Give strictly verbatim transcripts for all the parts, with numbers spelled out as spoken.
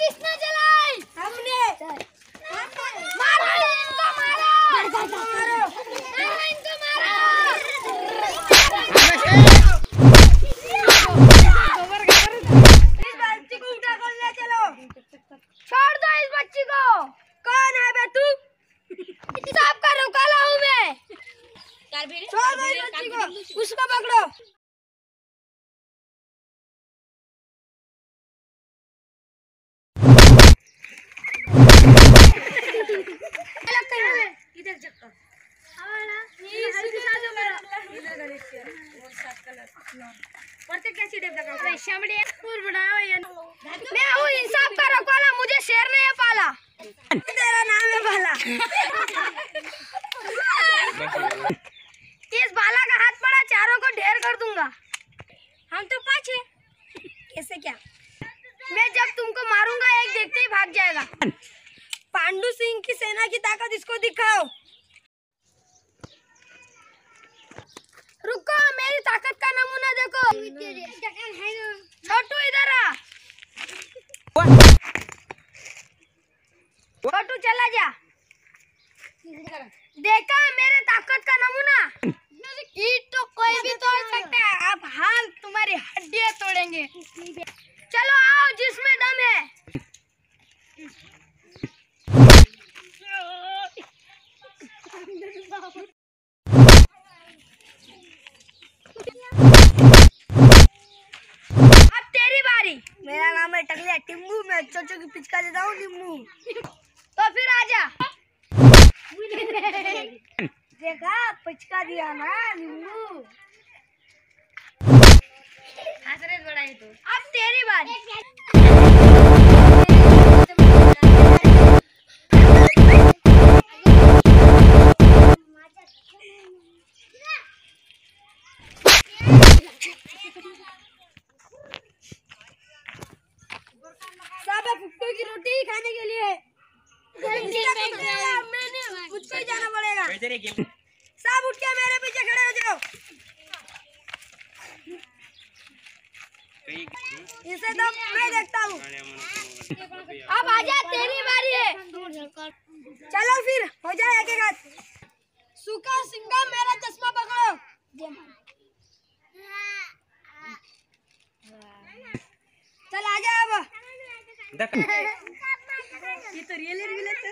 किसने जलाई? हमने। मारो इनको, मारो मारो इनको, मारो। इस बच्ची को उठा कर ले चलो। छोड़ दो इस बच्ची को। कौन है बे तू? साहब का रुकाला हूँ मैं। छोड़ दो इस बच्ची को, उसको पकड़ो। इधर चक्कर मैं हूँ इंसाफ का रखवाला, मुझे शेर ने पाला। तेरा नाम है बाला। इस बाला का हाथ पड़ा, चारों को ढेर कर दूंगा। हम तो पाँच हैं। कैसे क्या? मैं जब तुमको मारूंगा एक देखते ही भाग जाएगा। पांडु सिंह की सेना की ताकत इसको दिखाओ। रुको, मेरी ताकत का नमूना देखो। छोटू इधर आ। छोटू चला जा। देखा मेरे ताकत का नमूना? ईट तो कोई भी तोड़ सकता है, आप हाल तुम्हारी हड्डियां तोड़ेंगे। चलो आओ, जिसमें दम है। अब तेरी बारी। मेरा नाम है टकलिया टिम्बू, मैं चोचो की पिचका देता हूँ टिम्बू। तो फिर आजा। देखा पिचका दिया ना टिम्बू। अब तेरी बारी। सब फुट्टू की रोटी खाने के लिए मुझको ही जाना पड़ेगा। सब उठ के मेरे पीछे खड़े हो जाओ। इसे तो मैं देखता हूँ। अब आजा, तेरी बारी है। चलो फिर हो जाए एक एक हाथ। सूखा सिंगा मेरा चश्मा पकड़ो। चल आ जा अब। ये तो रियल रियल है।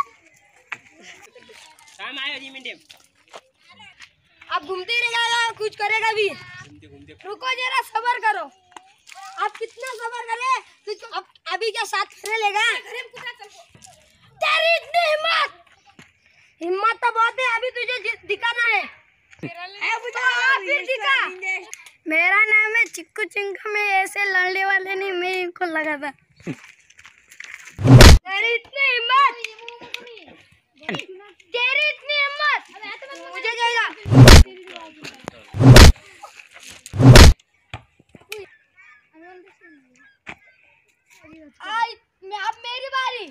काम आया जी मिनट। अब घूमते ही रहेगा, कुछ करेगा भी। रुको जरा, सबर करो। आप कितना सबर करे? तो अब अभी क्या साथ खड़े लेगा? तेरी इतनी हिम्मत हिम्मत तो बहुत है, अभी तुझे दिखाना है। तो आ, फिर दिखा। मेरा नाम है चिक्कू चिंका, मैं ऐसे लड़ने वाले नहीं, मैं इनको लगा था। तेरी इतनी हिम्मत तेरी इतनी हिम्मत मुझे जाएगा। आई, मैं अब मेरी बारी।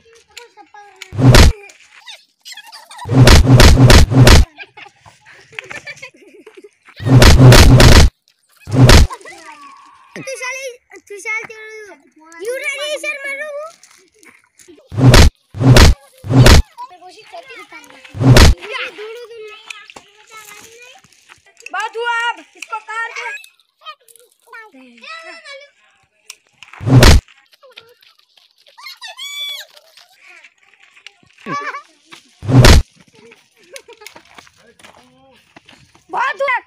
बात हुआ, अब इसको काट दे। बहुत हुआ,